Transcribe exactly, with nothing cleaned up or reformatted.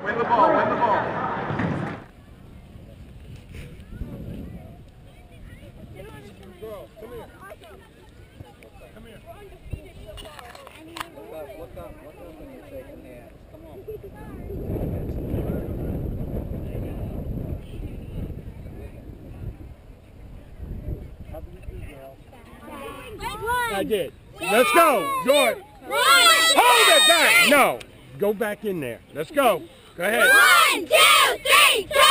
Win the ball, win the ball. Girl, come here. Come here. Look up, look up, look up when you're shaking hands. Come on. I did. Let's go. Jordan. Hold it back. No. Go back in there. Let's go. Go ahead. One, two, three, go!